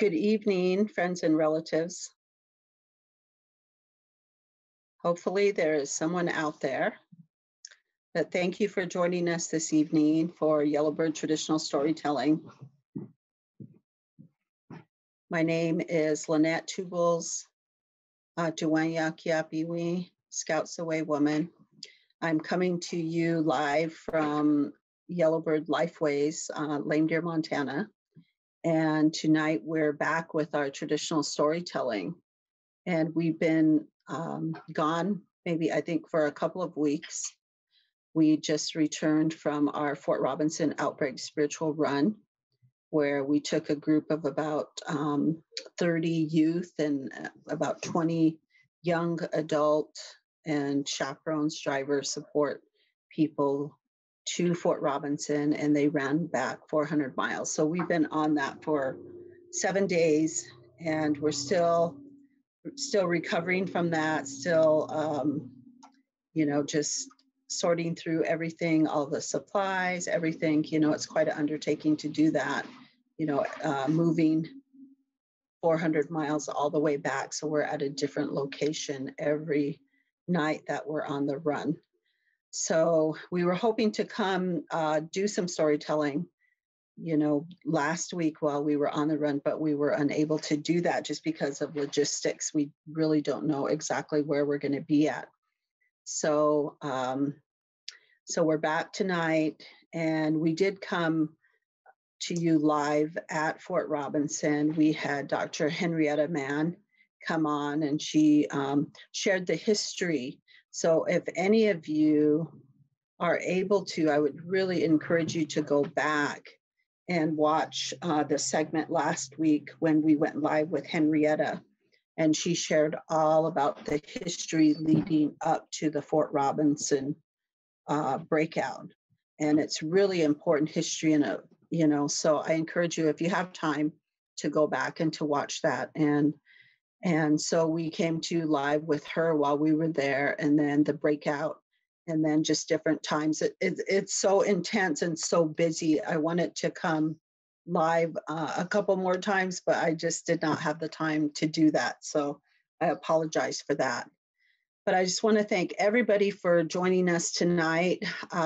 Good evening, friends and relatives. Hopefully, there is someone out there. But thank you for joining us this evening for Yellowbird Traditional Storytelling. My name is Lynette Tubles, Duanya Kiapiwi, Scouts Away Woman. I'm coming to you live from Yellowbird Lifeways, Lame Deer, Montana. And tonight we're back with our traditional storytelling. And we've been gone maybe, I think, for a couple of weeks. We just returned from our Fort Robinson Outbreak spiritual run, where we took a group of about 30 youth and about 20 young adult and chaperones, drivers, support people to Fort Robinson, and they ran back 400 miles. So we've been on that for 7 days, and we're still recovering from that, still, just sorting through everything, all the supplies, everything. It's quite an undertaking to do that, moving 400 miles all the way back. So we're at a different location every night that we're on the run. So we were hoping to come do some storytelling last week while we were on the run, but we were unable to do that just because of logistics. We really don't know exactly where we're going to be at. So we're back tonight, and we did come to you live at Fort Robinson. We had Dr. Henrietta Mann come on, and she shared the history. So if any of you are able to, I would really encourage you to go back and watch the segment last week when we went live with Henrietta, and she shared all about the history leading up to the Fort Robinson breakout. And it's really important history, so I encourage you, if you have time, to go back and to watch that. And so we came to live with her while we were there, and then the breakout, and then just different times. It's so intense and so busy. I wanted to come live a couple more times, but I just did not have the time to do that. So I apologize for that. But I just want to thank everybody for joining us tonight.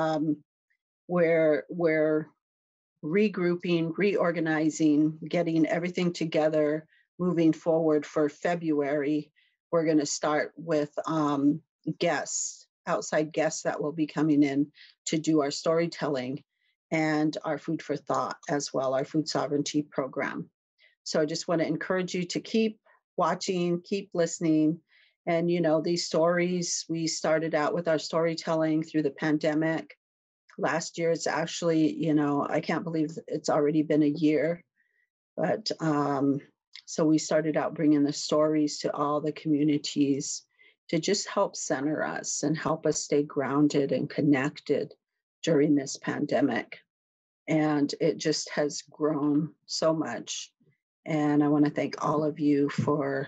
We're regrouping, reorganizing, getting everything together, moving forward for February. We're going to start with guests, outside guests that will be coming in to do our storytelling and our food for thought as well, our food sovereignty program. So I just want to encourage you to keep watching, keep listening. And, these stories, we started out with our storytelling through the pandemic. Last year, it's actually, I can't believe it's already been a year. But so we started out bringing the stories to all the communities to just help center us and help us stay grounded and connected during this pandemic. And it just has grown so much. And I want to thank all of you for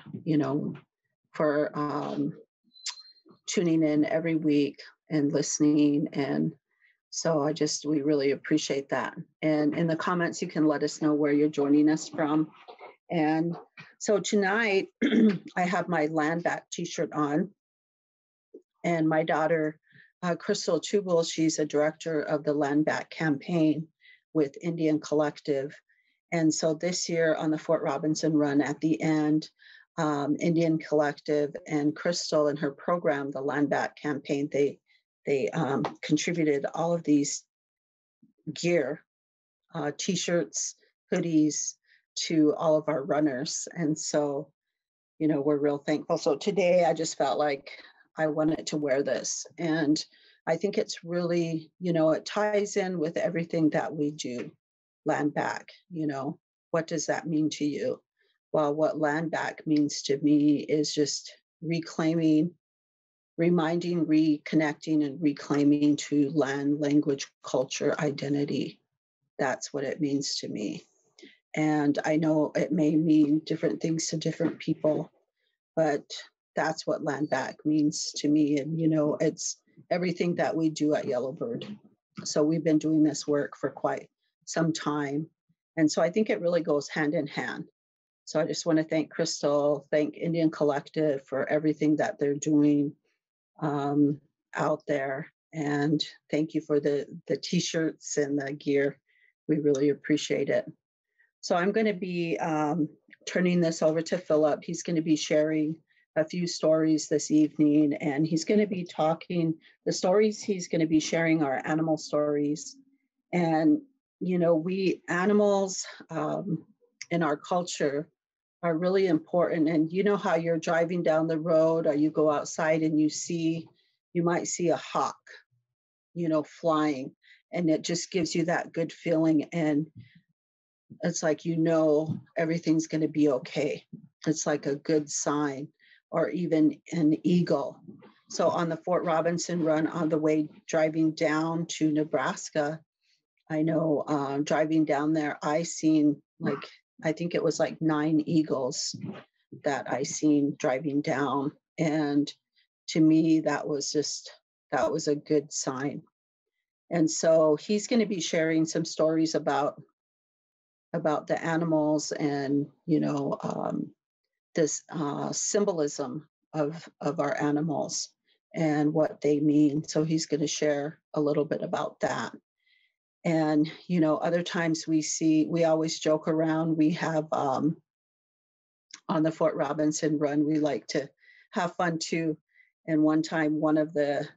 tuning in every week and listening. And so we really appreciate that. And in the comments, you can let us know where you're joining us from. And so tonight, I have my Land Back t-shirt on. And my daughter, Crystal Tubal, she's a director of the Land Back campaign with Indian Collective. And so this year on the Fort Robinson run at the end, Indian Collective and Crystal and her program, the Land Back campaign, they contributed all of these gear, t-shirts, hoodies, to all of our runners. And so, we're real thankful. So today I just felt like I wanted to wear this. And I think it's really, it ties in with everything that we do. Land Back, what does that mean to you? Well, what Land Back means to me is just reclaiming, reminding, reconnecting, and reclaiming to land, language, culture, identity. That's what it means to me. And I know it may mean different things to different people, but that's what Land Back means to me. And, it's everything that we do at Yellowbird. So we've been doing this work for quite some time. And so I think it really goes hand in hand. So I just want to thank Crystal, thank Indian Collective for everything that they're doing um, out there. And thank you for the t-shirts and the gear. We really appreciate it. So I'm going to be turning this over to Phillip. He's going to be sharing a few stories this evening, and he's going to be talking, the stories he's going to be sharing are animal stories. And, you know, we animals in our culture are really important. And you know how you're driving down the road or you go outside and you might see a hawk, you know, flying, and it just gives you that good feeling. And it's like, you know, everything's going to be okay. It's like a good sign, or even an eagle. So on the Fort Robinson run, on the way driving down to Nebraska, I know driving down there, I seen like, I think it was like 9 eagles that I seen driving down. And to me, that was a good sign. And so he's going to be sharing some stories about the animals, and you know, this symbolism of our animals and what they mean. So he's going to share a little bit about that. And you know, other times we always joke around. We have on the Fort Robinson run, we like to have fun too. And one time, one of the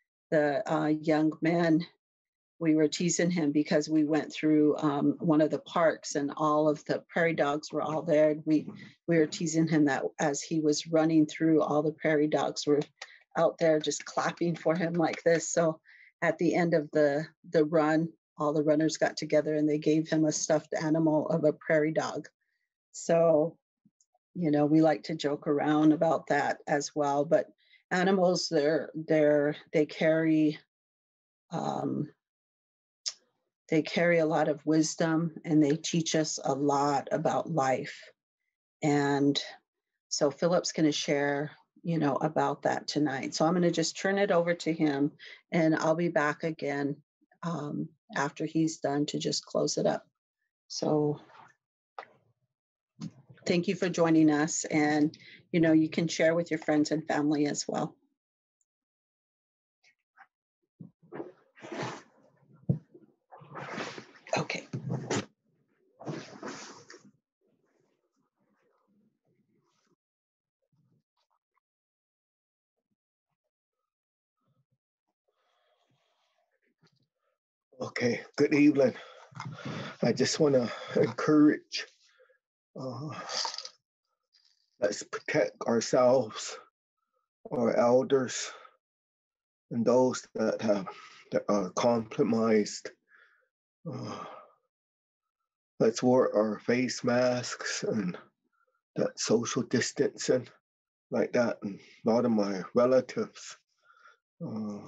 young men, we were teasing him because we went through one of the parks and all of the prairie dogs were all there. We were teasing him that as he was running through, all the prairie dogs were out there just clapping for him like this. So at the end of the run, all the runners got together and they gave him a stuffed animal of a prairie dog. So, you know, we like to joke around about that as well. But animals, they carry um, they carry a lot of wisdom, and they teach us a lot about life. And so Philip's going to share, you know, about that tonight. So I'm going to just turn it over to him, and I'll be back again after he's done to just close it up. So thank you for joining us. And, you know, you can share with your friends and family as well. Okay. Okay, good evening. I just want to encourage, uh, let's protect ourselves, our elders, and those that are compromised. Uh, let's wear our face masks and that social distancing like that. And a lot of my relatives uh,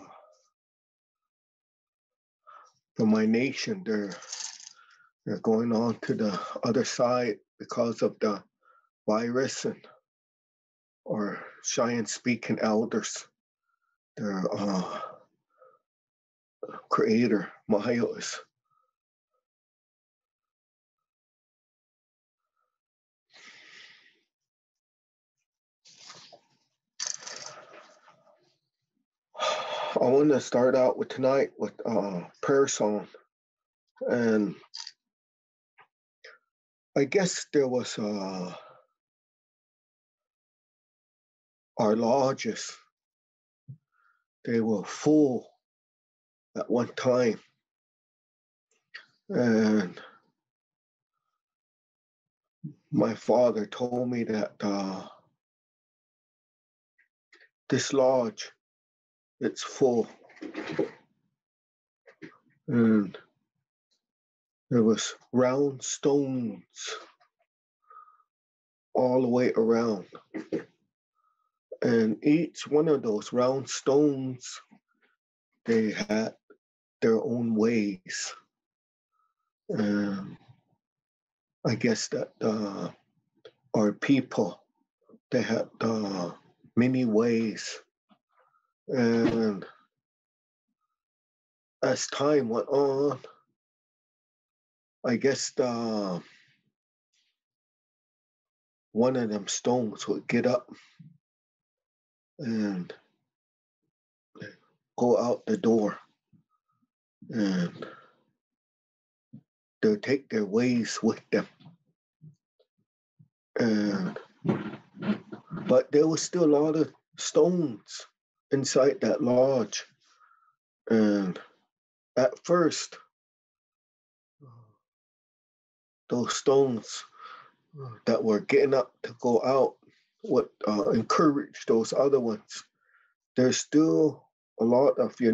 from my nation, they're going on to the other side because of the virus, and or Cheyenne speaking elders. Their creator, Miles. I want to start out with tonight with prayer song, and I guess there was our lodges. They were full at one time, and my father told me that this lodge, it's full, and there was round stones all the way around. And each one of those round stones, they had their own ways. And I guess that our people, they had many ways. And as time went on, I guess one of them stones would get up and go out the door, and they'll take their ways with them. And but there was still a lot of stones inside that lodge. And at first, those stones that were getting up to go out would encourage those other ones. There's still a lot of you.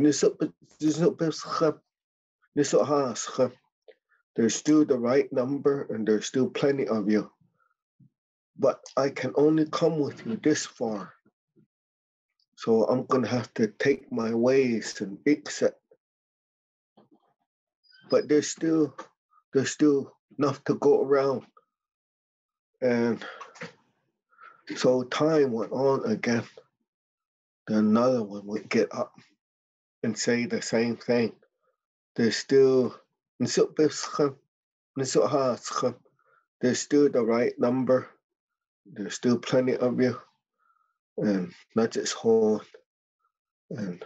There's still the right number, and there's still plenty of you. But I can only come with you this far. So I'm going to have to take my ways and accept. But there's still enough to go around. And so time went on again. Then another one would get up and say the same thing. There's still there's still the right number. There's still plenty of you. And not just horn. And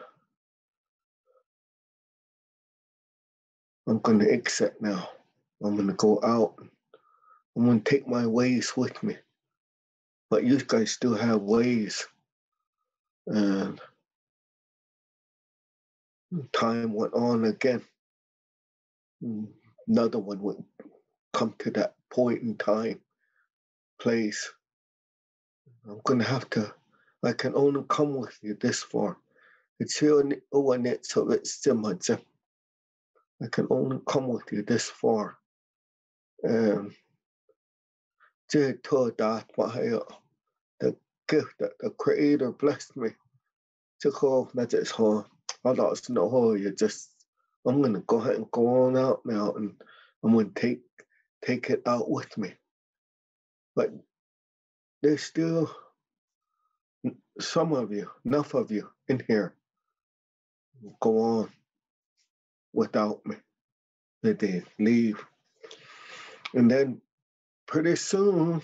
I'm going to accept now. I'm going to go out. I'm going to take my ways with me. But you guys still have ways. And time went on again. Another one would come to that point in time, place. I'm going to have to, I can only come with you this far. It's here in it, so it's still I can only come with you this far. And the gift that the Creator blessed me to call, not just her. I thought no her, you just, I'm going to go ahead and go on out now, and I'm going to take it out with me. But there's still some of you, enough of you in here, go on without me. That they leave. And then pretty soon,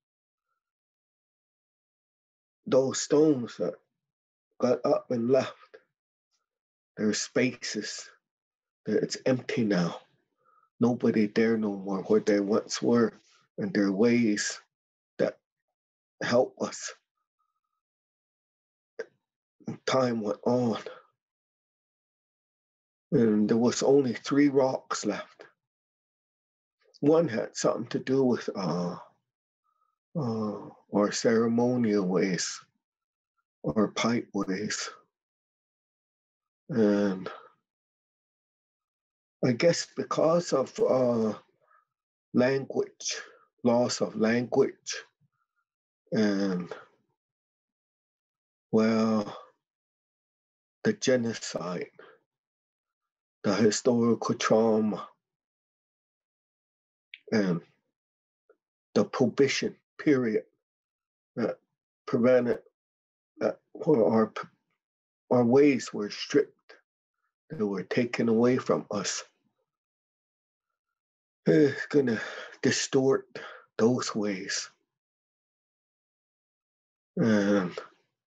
those stones that got up and left, there's spaces. It's empty now. Nobody there no more where they once were, and their ways that help us. Time went on. And there was only 3 rocks left. One had something to do with our ceremonial ways, or pipe ways. And I guess because of language, loss of language, and well, the genocide, the historical trauma, and the prohibition period that prevented that our ways were stripped, they were taken away from us. It's gonna distort those ways. And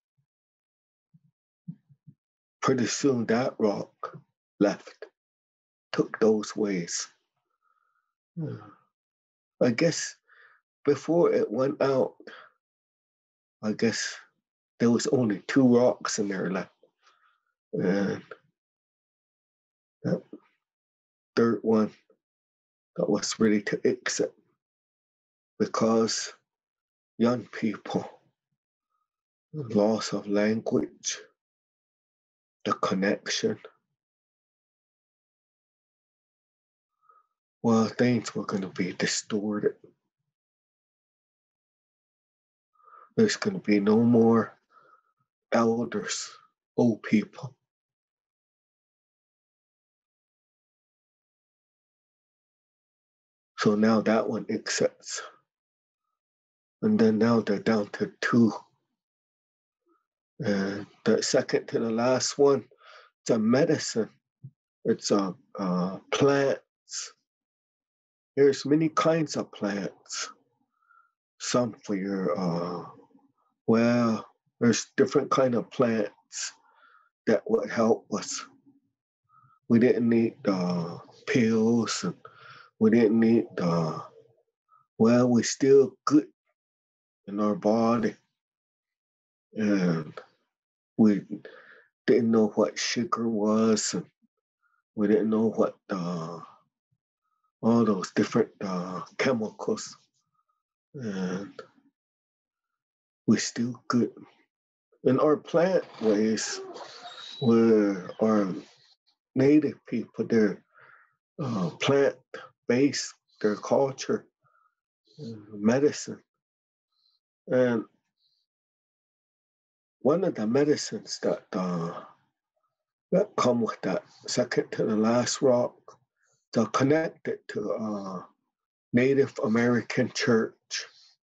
pretty soon that rock left, took those ways. I guess before it went out, I guess there was only 2 rocks in there left. And that third one that was ready to exit, because young people, loss of language, the connection. Well, things were going to be distorted. There's going to be no more elders, old people. So now that one accepts. And then now they're down to 2. And the second to the last one, it's a medicine. It's plants. There's many kinds of plants. some for your, well, there's different kind of plants that would help us. We didn't need pills, and we didn't need, well, we're still good in our body. And we didn't know what sugar was, and we didn't know what all those different chemicals. And we're still good. In our plant ways, where our native people, they're plant-based, their culture, medicine. And one of the medicines that come with that second to the last rock, they're connected to Native American church.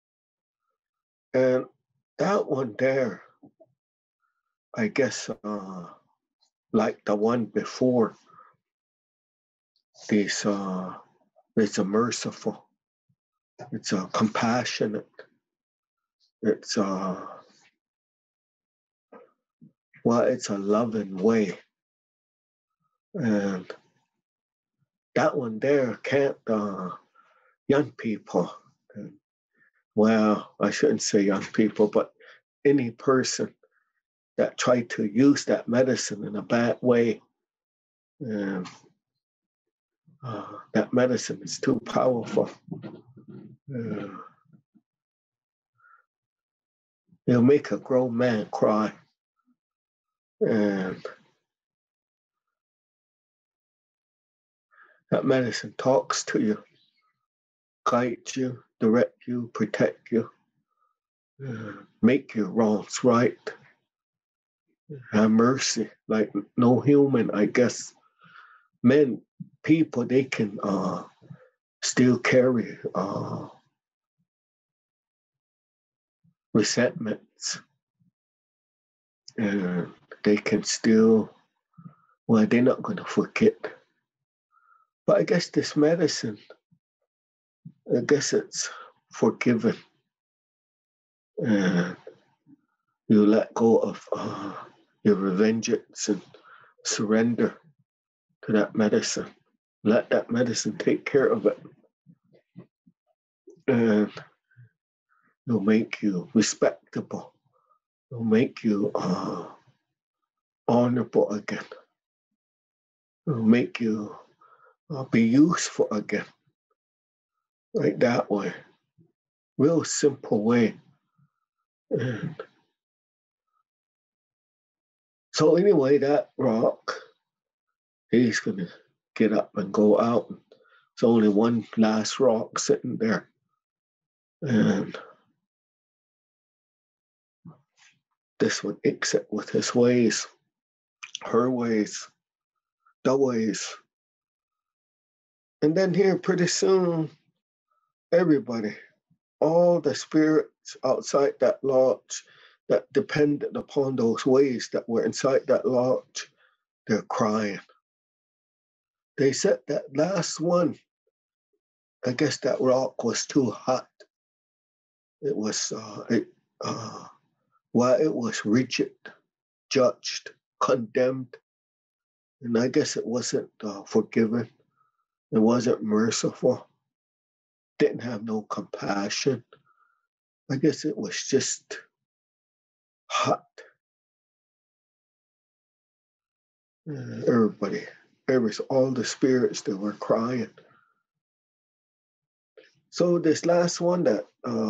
And that one there, I guess, like the one before, it's a merciful, it's a compassionate, it's a, well, it's a loving way. And that one there can't, young people, well, I shouldn't say young people, but any person that tried to use that medicine in a bad way, and that medicine is too powerful. It'll make a grown man cry. And that medicine talks to you, guides you, direct you, protect you, make your wrongs right, have mercy, like no human, I guess. Men, people, they can still carry resentments, and they can still, well, they're not going to forget. But I guess this medicine, I guess it's forgiven. And you let go of your revengeance and surrender to that medicine. Let that medicine take care of it. And it'll make you respectable. It'll make you honorable again. It'll make you be useful again. Like that way. Real simple way. And so anyway, that rock, he's going to get up and go out. There's only one last rock sitting there. And this one exit with his ways, her ways, the ways. And then here pretty soon, everybody, all the spirits outside that lodge that depended upon those ways that were inside that lodge, they're crying. They said that last one, I guess that rock was too hot. It was, well, it was rigid, judged, condemned. And I guess it wasn't forgiven. It wasn't merciful. Didn't have no compassion. I guess it was just hot. Everybody, all the spirits that were crying. So this last one, that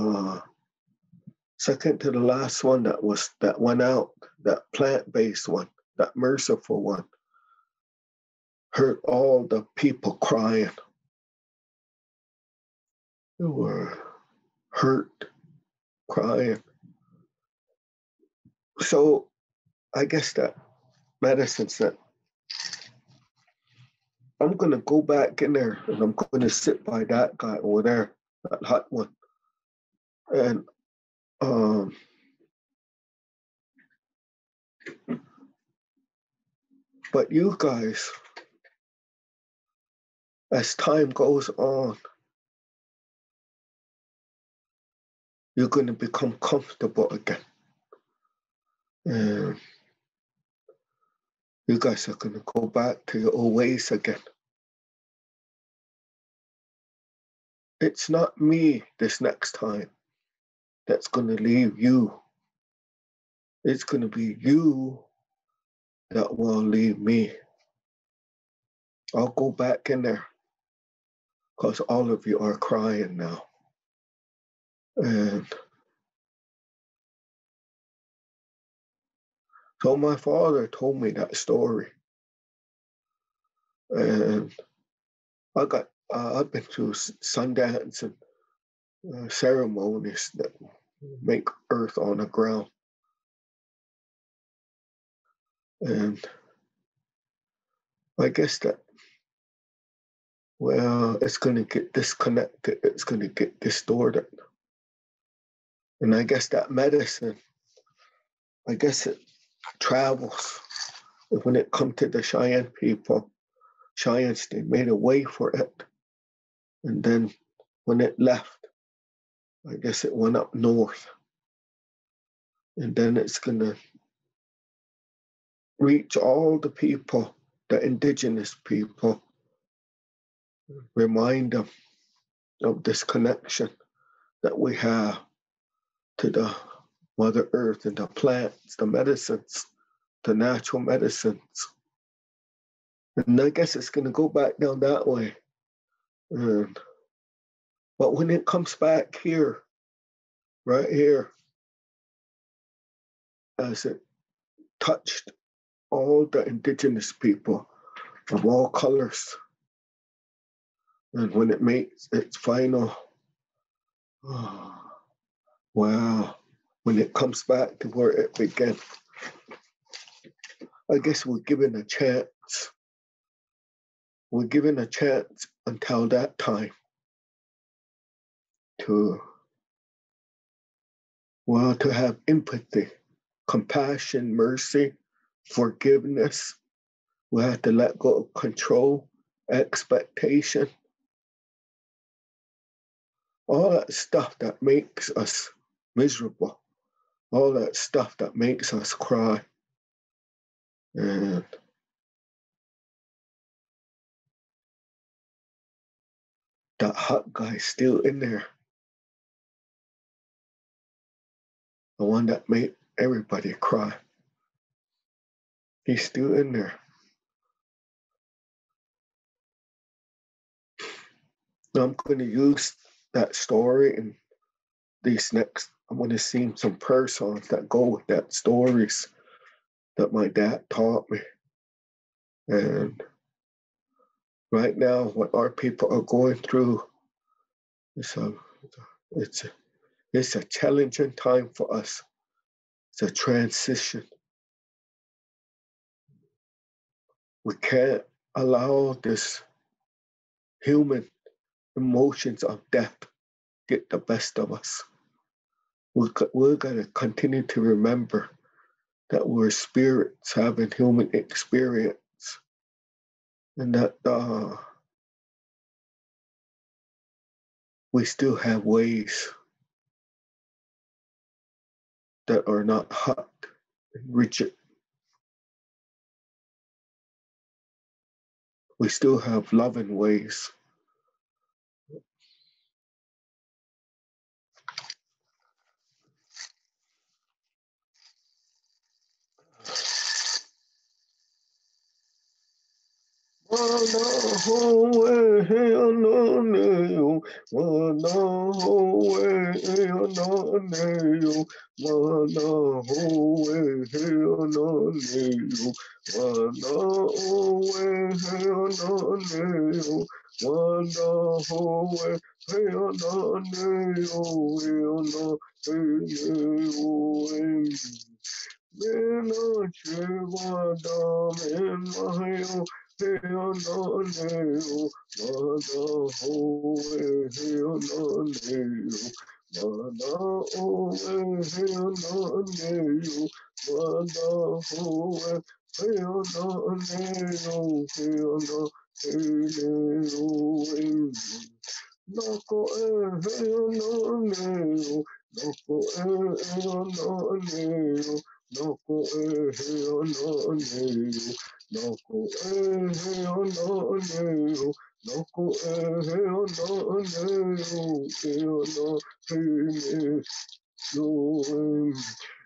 second to the last one that went out, that plant-based one, that merciful one, heard all the people crying. They were hurt, crying. So I guess that medicine said, I'm going to go back in there and I'm going to sit by that guy over there, that hot one. And but you guys, as time goes on, you're going to become comfortable again. And you guys are going to go back to your old ways again. It's not me this next time that's going to leave you. It's going to be you that will leave me. I'll go back in there because all of you are crying now. And so my father told me that story. And I've been through Sundance and ceremonies that make earth on the ground. And I guess that, well, it's going to get disconnected. It's going to get distorted. And I guess that medicine, I guess it travels. When it comes to the Cheyenne people, Cheyennes, they made a way for it. And then when it left, I guess it went up north. And then it's going to reach all the people, the indigenous people, remind them of this connection that we have to the Mother Earth and the plants, the medicines, the natural medicines. And I guess it's going to go back down that way. But when it comes back here, right here, as it touched all the indigenous people of all colors, and when it makes its final, wow, when it comes back to where it began, I guess we're given a chance. We're given a chance until that time to have empathy, compassion, mercy, forgiveness. We have to let go of control, expectation, all that stuff that makes us miserable, all that stuff that makes us cry. And that hot guy's still in there. The one that made everybody cry. He's still in there. Now I'm going to use that story in these next, I'm going to sing some prayer songs that go with that stories that my dad taught me. And right now, what our people are going through is it's a challenging time for us. It's a transition. We can't allow this human emotions of death get the best of us. We're going to continue to remember that we're spirits having human experience, and that we still have ways that are not hot and rigid. We still have loving ways. Noko aneo, noko aneo, noko aneo, noko aneo, Lord,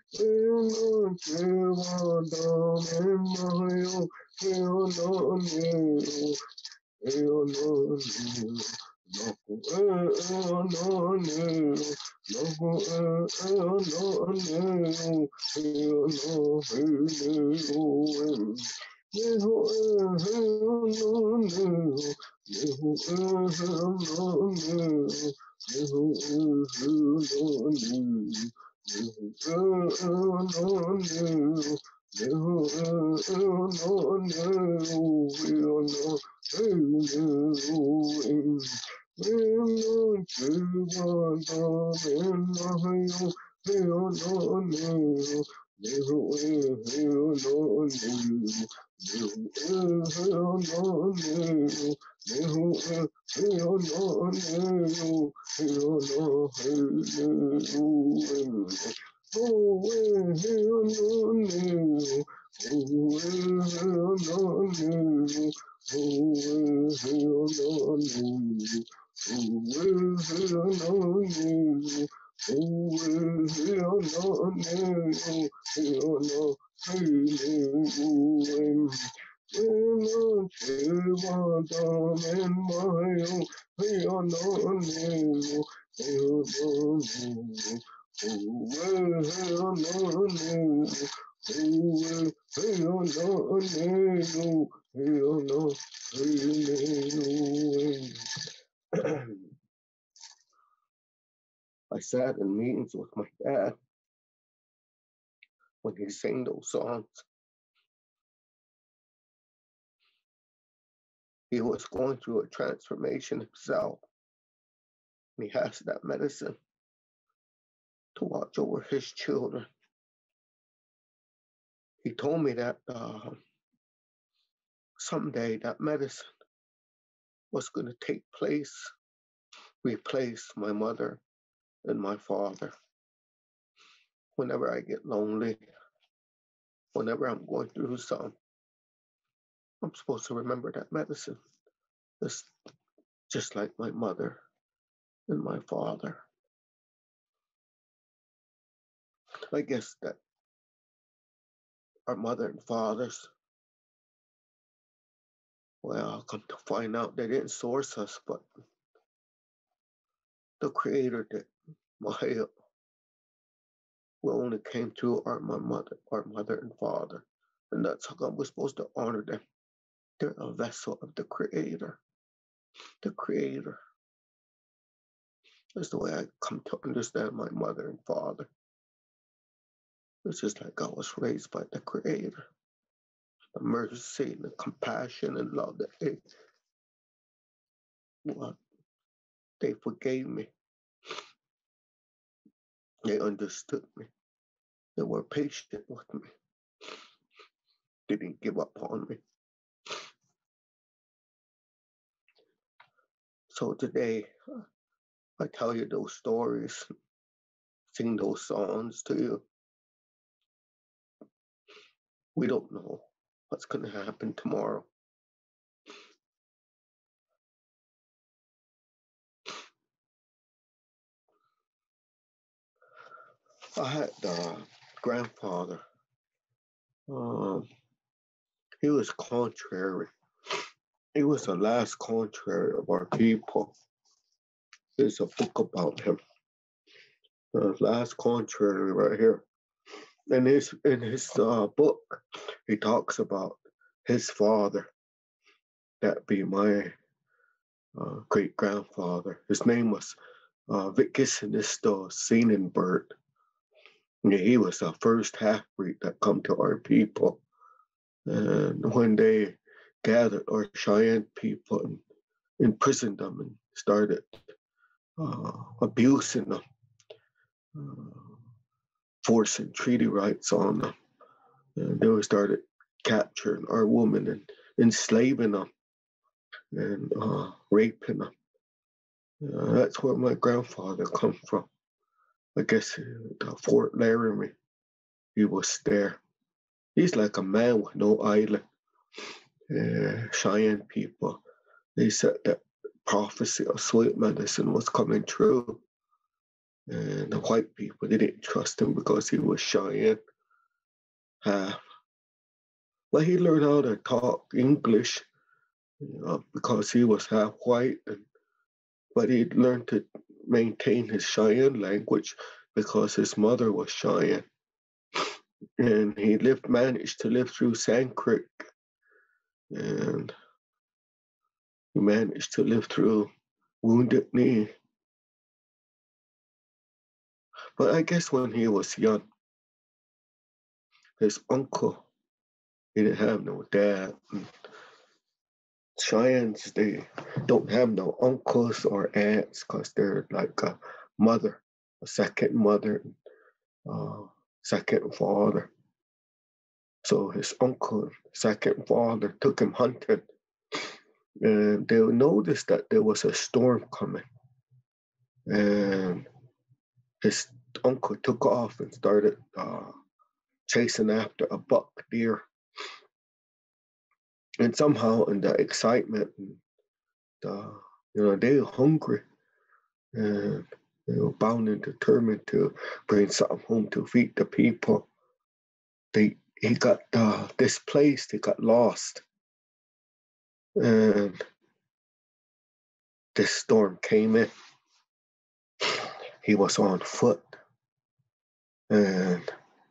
I sat in meetings with my dad when he sang those songs. He was going through a transformation himself. And he has that medicine to watch over his children. He told me that someday that medicine was going to take place, replace my mother and my father. Whenever I get lonely, whenever I'm going through something, I'm supposed to remember that medicine. It's just like my mother and my father. I guess that our mother and fathers, well, come to find out they didn't source us, but the Creator did. We only came through our mother and father. And that's how come we're supposed to honor them. They're a vessel of the Creator. The Creator. That's the way I come to understand my mother and father. It's just like I was raised by the Creator. The mercy and the compassion and love that they forgave me. They understood me. They were patient with me. They didn't give up on me. So today, I tell you those stories, sing those songs to you. We don't know what's going to happen tomorrow. I had a grandfather. He was contrary. He was the last contrary of our people. There's a book about him. The last contrary right here. In his book, he talks about his father, that be my great grandfather. His name was Vicissinisto Senenberg. He was the first half-breed that come to our people. And when they gathered our Cheyenne people and imprisoned them and started abusing them, forcing treaty rights on them, and they started capturing our women and enslaving them and raping them. That's where my grandfather come from. I guess Fort Laramie. He was there. He's like a man with no island. Cheyenne people, they said that prophecy of sweet medicine was coming true. And the white people, they didn't trust him because he was Cheyenne. But he learned how to talk English because he was half white. But he learned to maintain his Cheyenne language because his mother was Cheyenne. And he managed to live through Sand Creek. And he managed to live through Wounded Knee. But I guess when he was young, his uncle, he didn't have no dad. Cheyennes, they don't have no uncles or aunts because they're like a mother, a second mother, second father. So his uncle, second father, took him hunting. And they noticed that there was a storm coming. And his uncle took off and started chasing after a buck deer. And somehow in the excitement, they were hungry. And they were bound and determined to bring something home to feed the people. He got displaced, he got lost. And this storm came in. He was on foot. And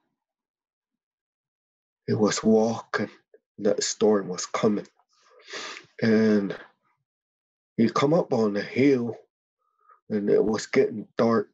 he was walking. That storm was coming. And he come up on the hill and it was getting dark.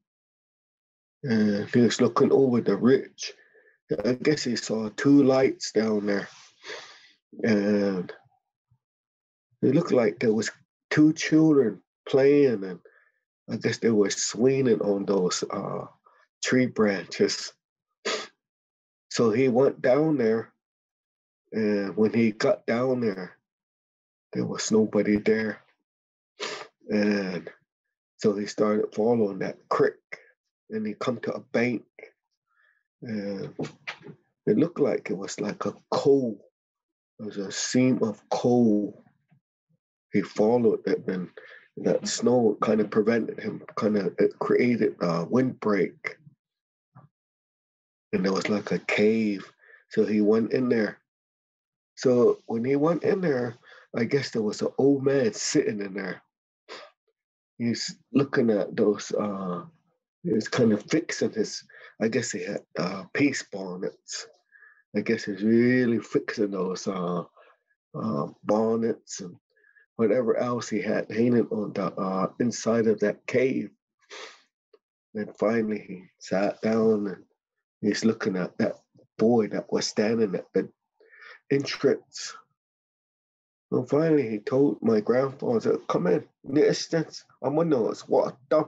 And he was looking over the ridge. I guess he saw two lights down there. And it looked like there was two children playing, and I guess they were swinging on those tree branches. So he went down there, and when he got down there was nobody there. And so he started following that creek, and he come to a bank, and it looked like it was like a coal. There was a seam of coal. He followed it, and that snow kind of prevented him, it created a windbreak. And there was like a cave. So he went in there. So when he went in there, I guess there was an old man sitting in there. He's looking at those, he was kind of fixing I guess he had peace bonnets. I guess he's really fixing those bonnets and whatever else he had hanging on the inside of that cave. And finally he sat down and he's looking at that boy that was standing at the entrance. And finally he told my grandfather, "Come in the distance, I'm gonna know it's water."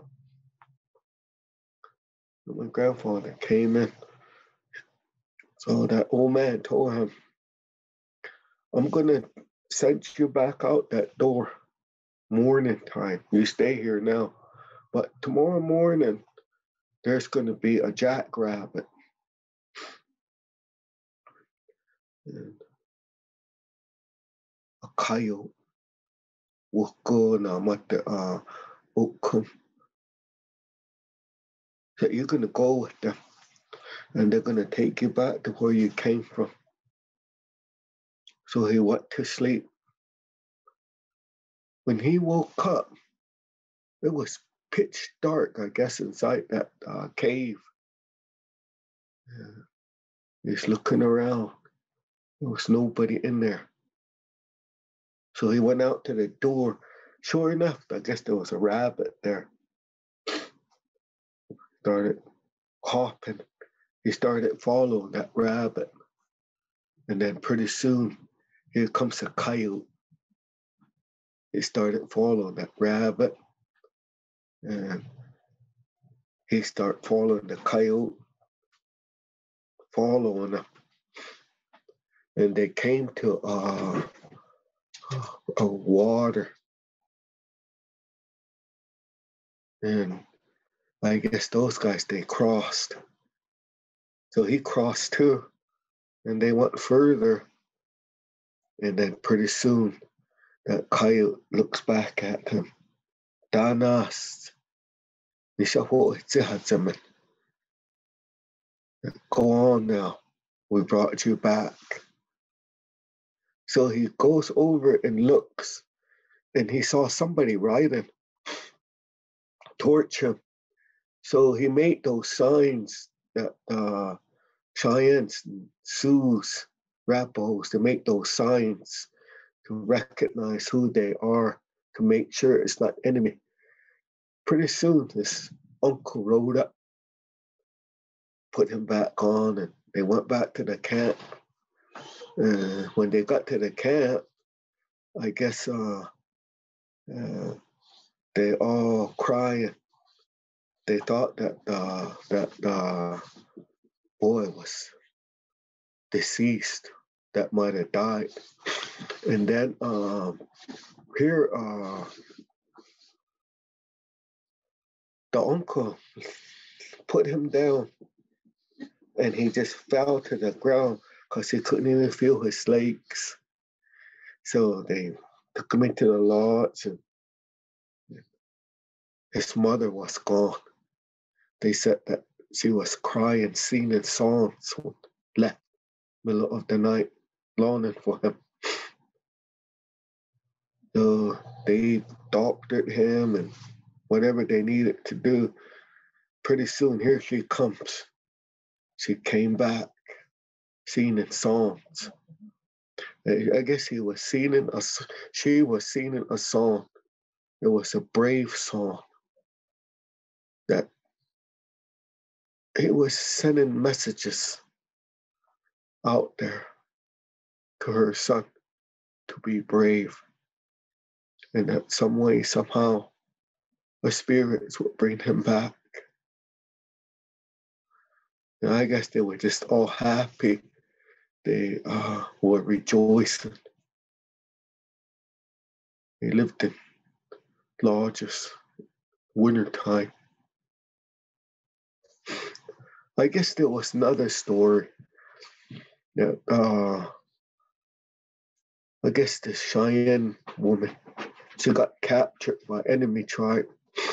And my grandfather came in. So that old man told him, "I'm gonna send you back out that door morning time. You stay here now. But tomorrow morning, there's gonna be a jackrabbit." And a coyote will go na outcome. So you're gonna go with them and they're gonna take you back to where you came from. So he went to sleep. When he woke up, it was pitch dark, I guess, inside that cave. He's looking around. There was nobody in there. So he went out to the door. Sure enough, I guess there was a rabbit there. Started hopping. He started following that rabbit. And then pretty soon, here comes a coyote. He started following that rabbit. And he started following the coyote, following him. And they came to a water. And I guess those guys, they crossed. So he crossed too, and they went further. And then pretty soon, that coyote looks back at him. Danas, go on now. We brought you back. So he goes over and looks, and he saw somebody riding, torch him. So he made those signs that Cheyennes, Sioux, Rappos, to make those signs to recognize who they are, to make sure it's not enemy. Pretty soon, his uncle rode up, put him back on, and they went back to the camp. When they got to the camp, I guess they all crying. They thought that the boy was deceased, that might have died. And then here, the uncle put him down, and he just fell to the ground because he couldn't even feel his legs. So they took him into the lodge, and his mother was gone. They said that she was crying, singing songs, left middle of the night, longing for him. So they doctored him and whatever they needed to do. Pretty soon, here she comes. She came back, singing songs. I guess she was singing a song. It was a brave song that it was sending messages out there to her son to be brave. And that some way, somehow, the spirits would bring him back. And I guess they were just all happy. They were rejoicing. They lived in lodges, wintertime. I guess there was another story that I guess the Cheyenne woman, she got captured by enemy tribe.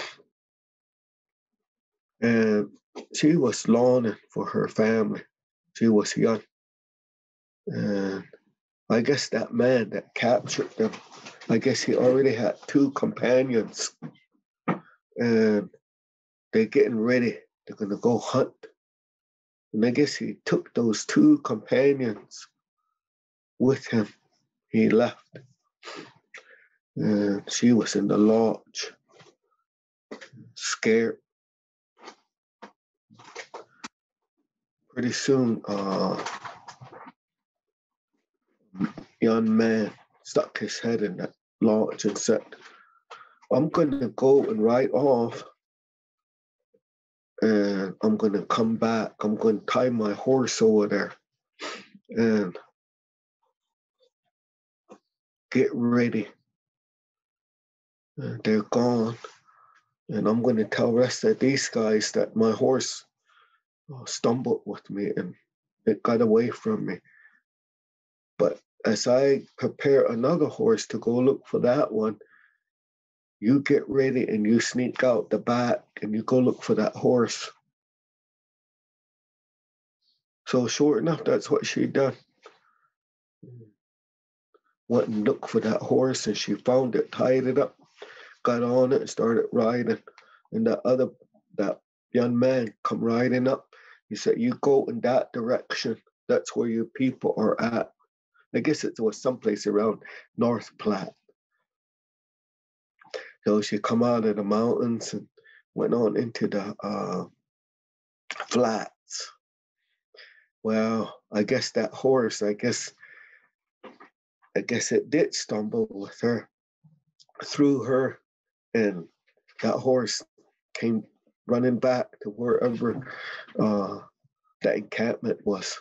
And she was longing for her family. She was young. And I guess that man that captured them, I guess he already had 2 companions. And they're getting ready. They're going to go hunt. And I guess he took those 2 companions with him. He left. And she was in the lodge, scared. Pretty soon, young man stuck his head in that lodge and said, I'm going to go and ride off, and I'm going to come back. I'm going to tie my horse over there and get ready. And they're gone. And I'm going to tell the rest of these guys that my horse stumbled with me and it got away from me. But as I prepare another horse to go look for that one, you get ready and you sneak out the back and you go look for that horse. So sure enough, that's what she done. Went and looked for that horse and she found it, tied it up, got on it and started riding. And that young man come riding up. He said, you go in that direction. That's where your people are at. I guess it was someplace around North Platte. So she come out of the mountains and went on into the flats. Well, I guess that horse, I guess it did stumble with her, threw her, and that horse came running back to wherever that encampment was.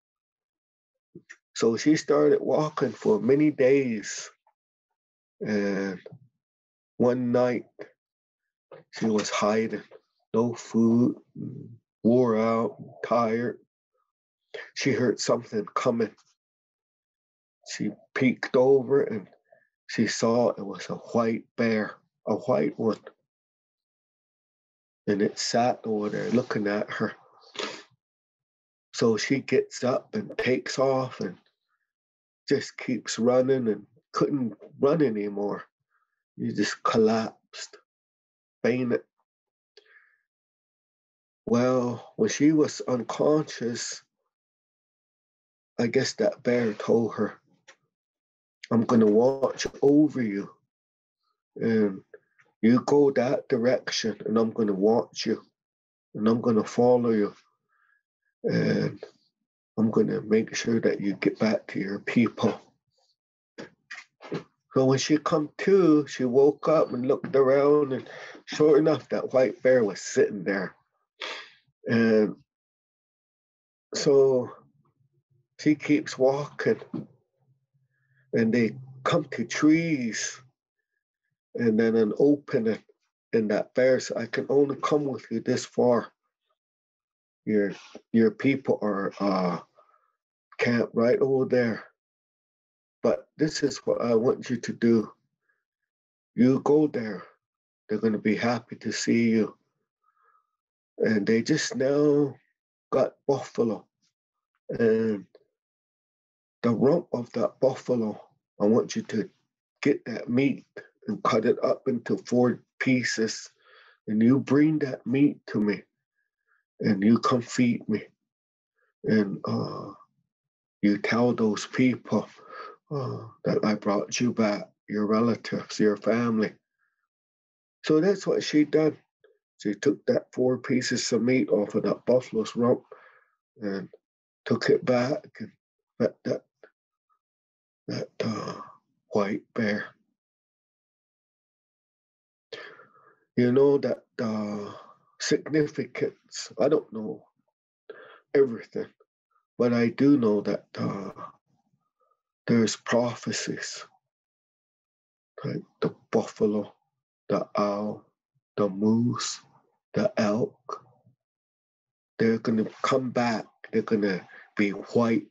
So she started walking for many days. And one night she was hiding no food, wore out, tired. She heard something coming. She peeked over and she saw it was a white bear, a white one. And it sat over there looking at her. So she gets up and takes off and just keeps running and couldn't run anymore. You just collapsed, fainted. Well, when she was unconscious, I guess that bear told her, I'm going to watch over you. And you go that direction, and I'm going to watch you. And I'm going to follow you. And I'm going to make sure that you get back to your people. So when she come to, she woke up and looked around, and sure enough, that white bear was sitting there. And so she keeps walking, and they come to trees, and then an opening in that bear said, I can only come with you this far. Your people are camped right over there. But this is what I want you to do. You go there. They're going to be happy to see you. And they just now got buffalo. And the rump of that buffalo, I want you to get that meat and cut it up into 4 pieces. And you bring that meat to me. And you come feed me. And you tell those people that I brought you back, your relatives, your family. So that's what she done. She took that 4 pieces of meat off of that buffalo's rump and took it back and fed that white bear. You know that significance. I don't know everything, but I do know that there's prophecies like the buffalo, the owl, the moose, the elk. They're going to come back. They're going to be white.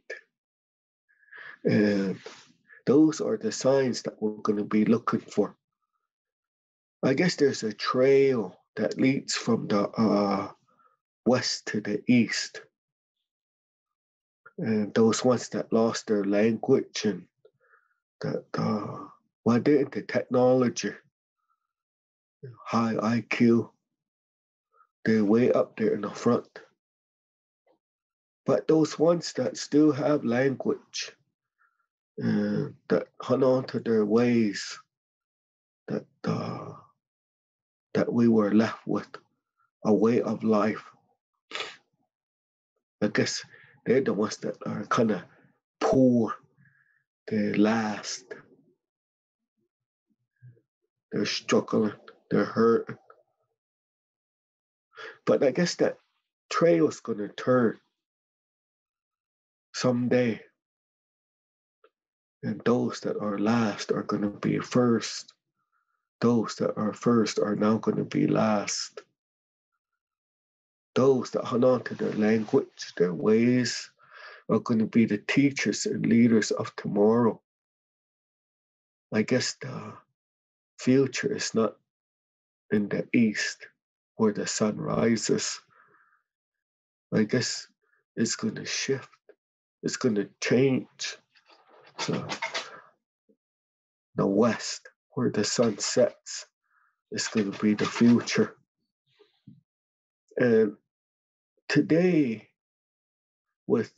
And those are the signs that we're going to be looking for. I guess there's a trail that leads from the west to the east. And those ones that lost their language and that, they're into technology, high IQ, they're way up there in the front. But those ones that still have language and that hung on to their ways, that we were left with a way of life. I guess they're the ones that are kind of poor. They last. They're struggling. They're hurting. But I guess that trail's going to turn someday. And those that are last are going to be first. Those that are first are now going to be last. Those that hung on to their language, their ways, are going to be the teachers and leaders of tomorrow. I guess the future is not in the east where the sun rises. I guess it's going to shift. It's going to change. So the west where the sun sets is going to be the future. And today, with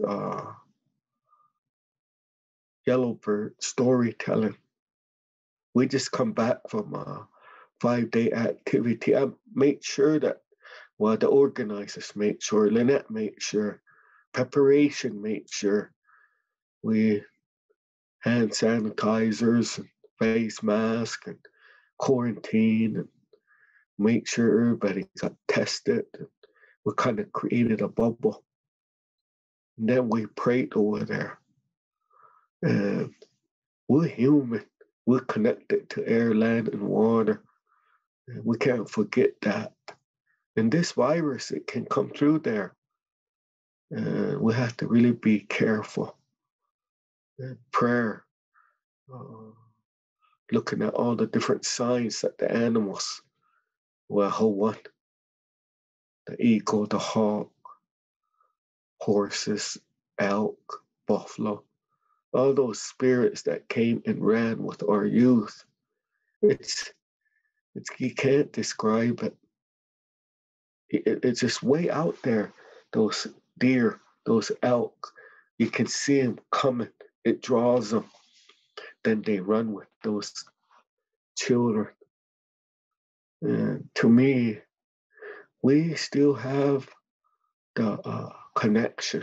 Yellowbird storytelling, we just come back from a 5-day activity. I made sure that, the organizers made sure, Lynette made sure, preparation made sure, we hand sanitizers and face masks and quarantine and make sure everybody got tested. We kind of created a bubble. And then we prayed over there. And we're human. We're connected to air, land, and water. And we can't forget that. And this virus, it can come through there. And we have to really be careful. And prayer, uh, looking at all the different signs that the animals, well, one, the eagle, the hawk, horses, elk, buffalo, all those spirits that came and ran with our youth. It's you can't describe it. It's just way out there. Those deer, those elk, you can see them coming. It draws them. Then they run with those children. And to me, we still have the connection.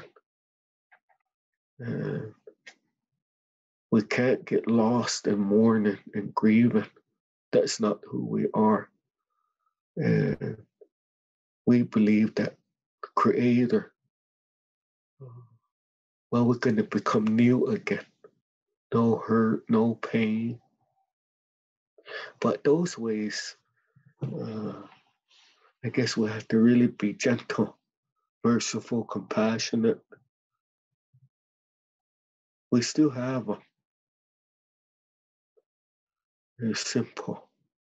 And we can't get lost in mourning and grieving. That's not who we are. And we believe that the Creator, well, we're going to become new again. No hurt, no pain. But those ways, I guess we have to really be gentle, merciful, compassionate. We still have them. They're simple.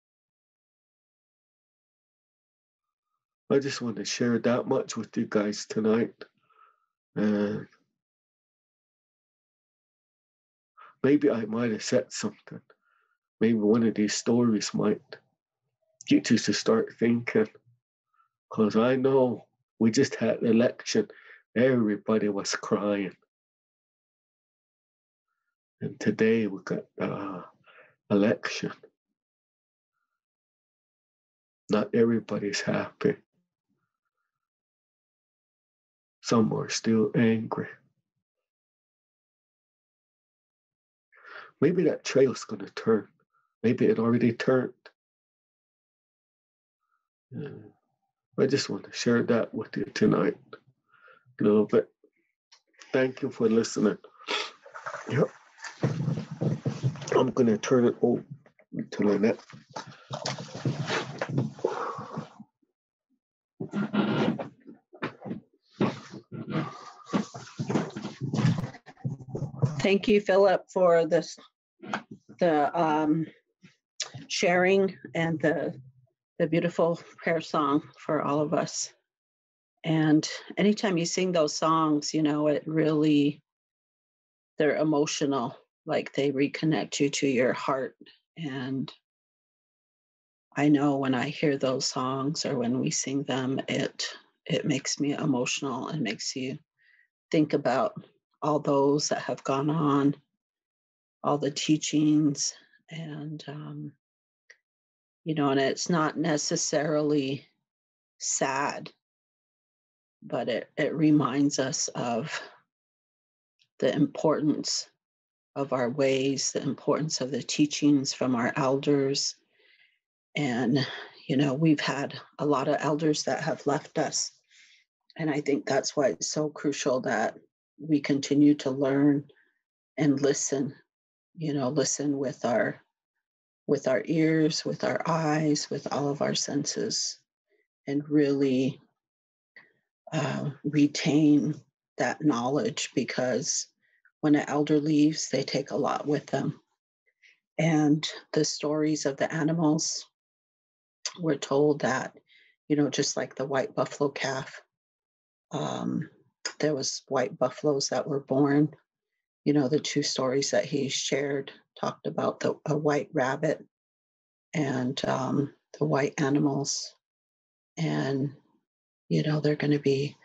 I just want to share that much with you guys tonight. And maybe I might have said something. Maybe one of these stories might get you to start thinking. Because I know we just had an election. Everybody was crying. And today we got election. Not everybody's happy. Some are still angry. Maybe that trail's going to turn. Maybe it already turned. Yeah. I just want to share that with you tonight a little bit. Thank you for listening. Yep. I'm going to turn it over to Lynette. Thank you, Phillip, for the sharing and the beautiful prayer song for all of us. And anytime you sing those songs, you know, it really, they're emotional, like they reconnect you to your heart. And I know when I hear those songs or when we sing them, it makes me emotional and makes you think about all those that have gone on, all the teachings, and you know, and it's not necessarily sad, but it reminds us of the importance of our ways, the importance of the teachings from our elders. And, you know, we've had a lot of elders that have left us. And I think that's why it's so crucial that we continue to learn and listen, you know, listen with our ears, with our eyes, with all of our senses, and really retain that knowledge, because when an elder leaves, they take a lot with them. And the stories of the animals, we're told that, you know, just like the white buffalo calf, there was white buffaloes that were born. You know, the two stories that he shared talked about a white rabbit and the white animals. And, you know, they're going to be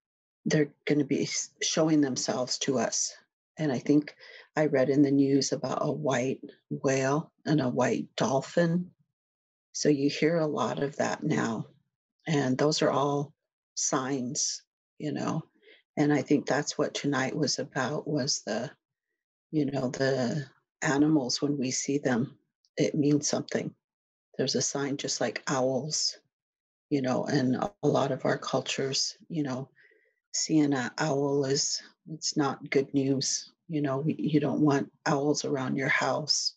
showing themselves to us. And I think I read in the news about a white whale and a white dolphin. So you hear a lot of that now. And those are all signs, you know. And I think that's what tonight was about, was you know, the animals, when we see them, it means something. There's a sign, just like owls, you know, and a lot of our cultures, you know, seeing an owl it's not good news. You know, you don't want owls around your house.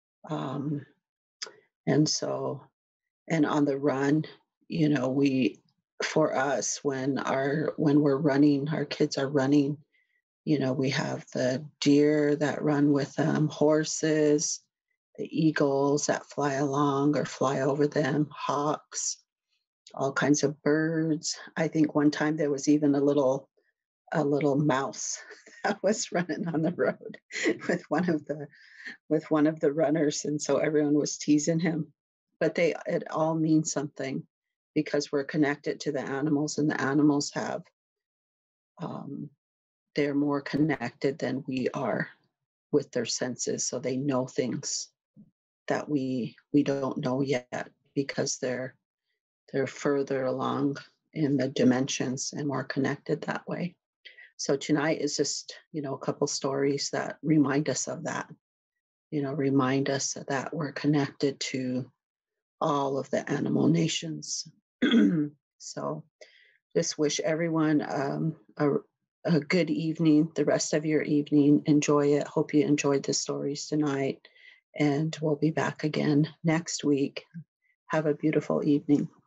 Um, and so, and on the run, you know, for us when we're running, our kids are running. We have the deer that run with them, horses, the eagles that fly along or fly over them, hawks, all kinds of birds. I think one time there was even a little mouse that was running on the road with one of the runners, and so everyone was teasing him. But it all means something because we're connected to the animals, and the animals um, they're more connected than we are with their senses, so they know things that we don't know yet because they're further along in the dimensions and more connected that way. So tonight is just, a couple stories that remind us of that, remind us that we're connected to all of the animal nations. So just wish everyone a good evening, the rest of your evening. Enjoy it. Hope you enjoyed the stories tonight. And we'll be back again next week. Have a beautiful evening.